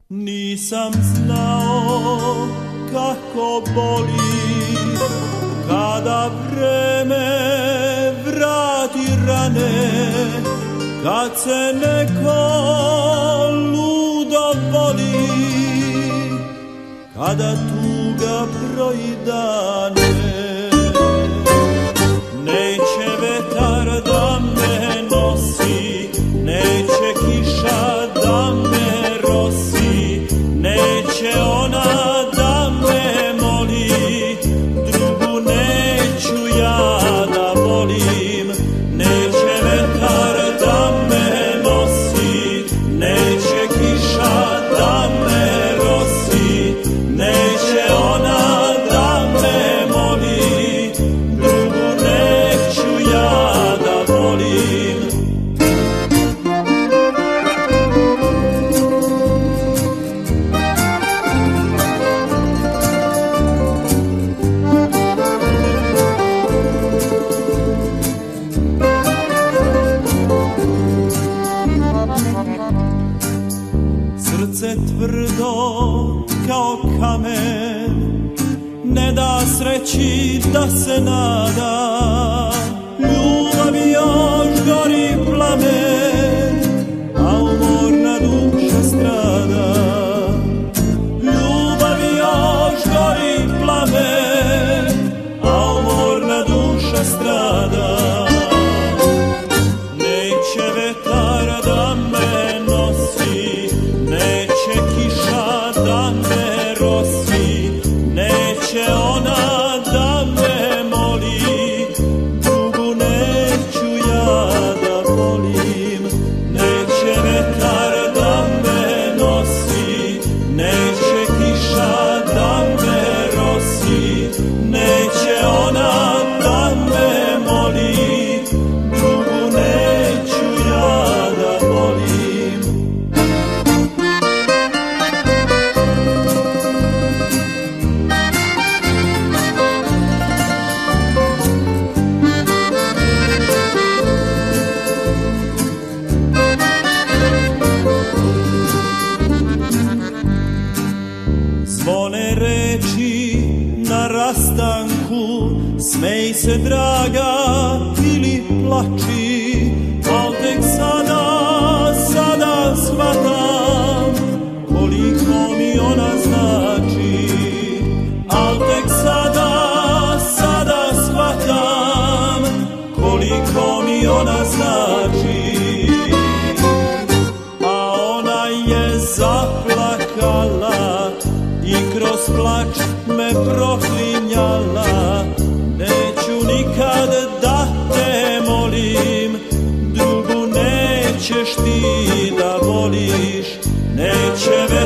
Nisam znao kako boli kada vreme vrati rane, kad se neko ludo voli, kada tuga broji dane. Neće vetar da me nosi, neće kiša da me rosi, neće ona da me moli, drugu neću ja da volim. Neće vetar da me nosi, neće kiša da me rosi, neće ona da me moli, drugu neću ja da volim. Srce tvrdo kao kamen, ne da sreći da se nada. Ljubavi još gori plamen, a umorna duša strada. Ljubavi još gori plamen, a umorna duša strada. Neće vetar da me nosi, neće kiša da me rosi, neće ona da me moli, drugu neću ja da volim. Neće vetar da me nosi, neće kiša da me rosi, neće ona da me moli, drugu neću ja da volim. Zvone reči na rastanku, smej se draga ili plači, al tek sada shvatam koliko mi ona znači. Al tek sada shvatam koliko mi ona znači. A ona je zaplakala i kroz plač me proklinjala. Neću nikad da te molim, drugu nećeš ti da voliš. Neće